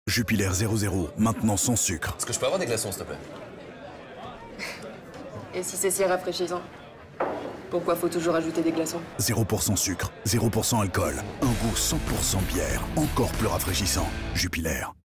Jupiler 00, maintenant sans sucre. Est-ce que je peux avoir des glaçons, s'il te plaît? Et si c'est si rafraîchissant, pourquoi faut toujours ajouter des glaçons? 0% sucre, 0% alcool. Un goût 100% bière, encore plus rafraîchissant. Jupiler.